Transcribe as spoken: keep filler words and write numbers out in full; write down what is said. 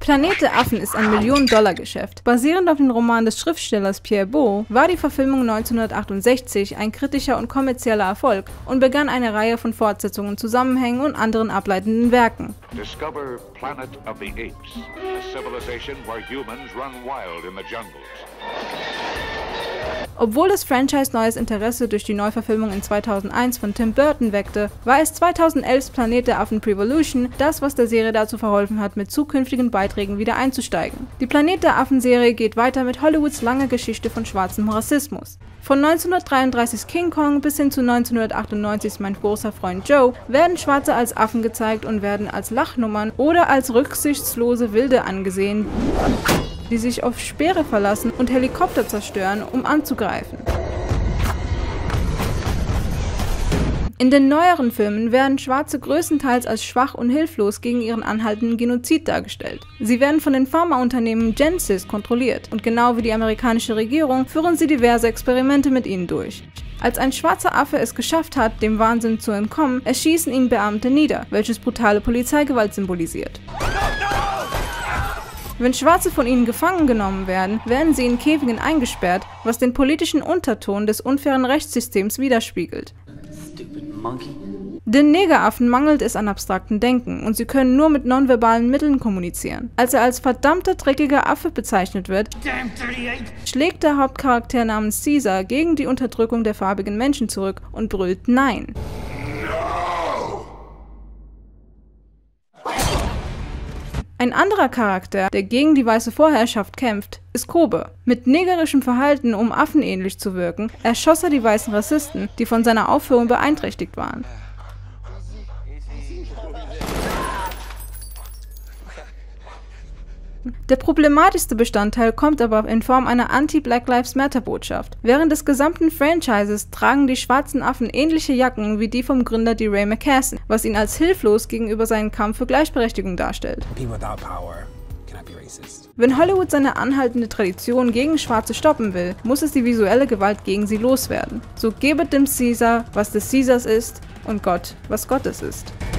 Planet der Affen ist ein Millionen-Dollar-Geschäft. Basierend auf dem Roman des Schriftstellers Pierre Boulle war die Verfilmung neunzehnhundertachtundsechzig ein kritischer und kommerzieller Erfolg und begann eine Reihe von Fortsetzungen, Zusammenhängen und anderen ableitenden Werken. Discover Planet of the Apes, a civilization where humans run wild in the jungles. Obwohl das Franchise neues Interesse durch die Neuverfilmung in zweitausendeins von Tim Burton weckte, war es zweitausendelfs Planet der Affen Prevolution das, was der Serie dazu verholfen hat, mit zukünftigen Beiträgen wieder einzusteigen. Die Planet der Affen Serie geht weiter mit Hollywoods langer Geschichte von schwarzem Rassismus. Von neunzehnhundertdreiunddreißig King Kong bis hin zu neunzehnhundertachtundneunzig Mein großer Freund Joe werden Schwarze als Affen gezeigt und werden als Lachnummern oder als rücksichtslose Wilde angesehen, die sich auf Speere verlassen und Helikopter zerstören, um anzugreifen. In den neueren Filmen werden Schwarze größtenteils als schwach und hilflos gegen ihren anhaltenden Genozid dargestellt. Sie werden von den Pharmaunternehmen Genesis kontrolliert und genau wie die amerikanische Regierung führen sie diverse Experimente mit ihnen durch. Als ein schwarzer Affe es geschafft hat, dem Wahnsinn zu entkommen, erschießen ihn Beamte nieder, welches brutale Polizeigewalt symbolisiert. Wenn Schwarze von ihnen gefangen genommen werden, werden sie in Käfigen eingesperrt, was den politischen Unterton des unfairen Rechtssystems widerspiegelt. Den Negeraffen mangelt es an abstraktem Denken und sie können nur mit nonverbalen Mitteln kommunizieren. Als er als verdammter dreckiger Affe bezeichnet wird, schlägt der Hauptcharakter namens Caesar gegen die Unterdrückung der farbigen Menschen zurück und brüllt Nein. Ein anderer Charakter, der gegen die weiße Vorherrschaft kämpft, ist Kobe. Mit negerischem Verhalten, um affenähnlich zu wirken, erschoss er die weißen Rassisten, die von seiner Aufführung beeinträchtigt waren. Der problematischste Bestandteil kommt aber in Form einer Anti-Black Lives Matter-Botschaft. Während des gesamten Franchises tragen die schwarzen Affen ähnliche Jacken wie die vom Gründer DeRay McCassin, was ihn als hilflos gegenüber seinem Kampf für Gleichberechtigung darstellt. Wenn Hollywood seine anhaltende Tradition gegen Schwarze stoppen will, muss es die visuelle Gewalt gegen sie loswerden. So gebet dem Caesar, was des Caesars ist, und Gott, was Gottes ist.